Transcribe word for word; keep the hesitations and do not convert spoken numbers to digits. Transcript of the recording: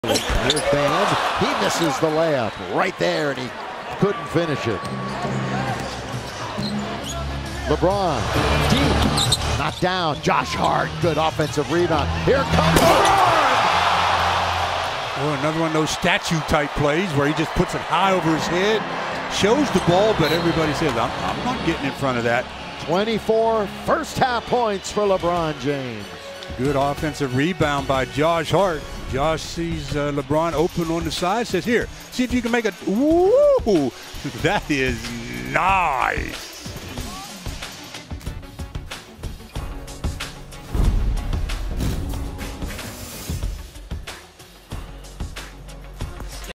Here's Band. He misses the layup right there, and he couldn't finish it. LeBron, deep, knocked down. Josh Hart, good offensive rebound. Here comes LeBron! Oh, another one of those statue-type plays where he just puts it high over his head, shows the ball, but everybody says, I'm, I'm not getting in front of that. twenty-four first half points for LeBron James. Good offensive rebound by Josh Hart. Josh sees uh, LeBron open on the side, says, here, see if you can make it. Woo! That is nice.